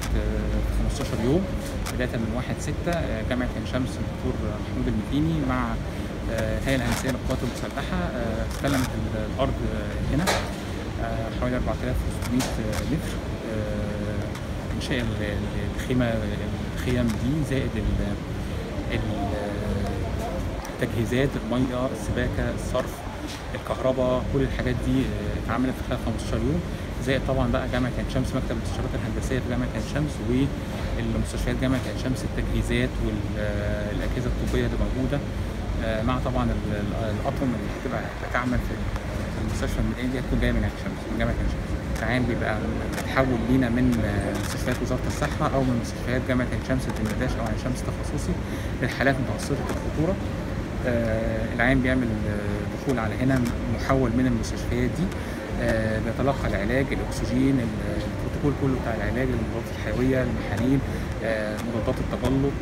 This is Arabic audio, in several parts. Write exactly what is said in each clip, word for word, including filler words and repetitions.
في خمستاشر يوم بدايه من واحد ستة. جامعه عين شمس الدكتور محمود المتيني مع الهيئه الهندسيه للقوات المسلحه استلمت الارض هنا حوالي أربعة آلاف وستمية متر. انشاء الخيمه الخيم دي زائد التجهيزات، الميه، السباكه، الصرف، الكهرباء، كل الحاجات دي اتعملت في خلال خمستاشر يوم. زائد طبعا بقى جامعه عين شمس مكتب الاستشارات الهندسيه في جامعه عين شمس والمستشفيات جامعه عين شمس، التجهيزات والاجهزه الطبيه اللي موجوده، مع طبعا الاطقم اللي هتبقى بتعمل في المستشفى الميداني دي هتكون جايه من عين شمس، من جامعه عين شمس. العيان بيبقى بيتحول لينا من مستشفيات وزاره الصحه او من مستشفيات جامعه عين شمس الدمرداش او عين شمس تخصصي للحالات متوسطه الخطوره. آه العيان بيعمل دخول على هنا محول من المستشفيات دي، آه بيتلقى العلاج، الاكسجين، البروتوكول كله بتاع العلاج، المضادات الحيويه، المحاليل، آه مضادات التجلط،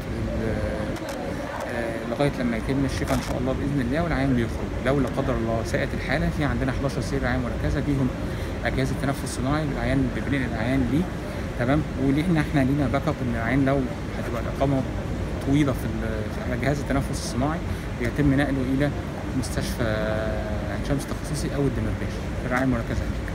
آه لغايه لما يتم الشفاء ان شاء الله باذن الله والعيان بيخرج. لو لا قدر الله ساءت الحاله، في عندنا حداشر سرير رعايه مركزه بيهم اجهزه تنفس صناعي، العيان بننقل العيان ليه تمام. ولينا احنا لينا باك اب ان العيان لو هتبقى الاقامه طويله في على جهاز التنفس الصناعي بيتم نقله الى مستشفى عين شمس تخصصي او الدمرداش في الرعايه المركزه.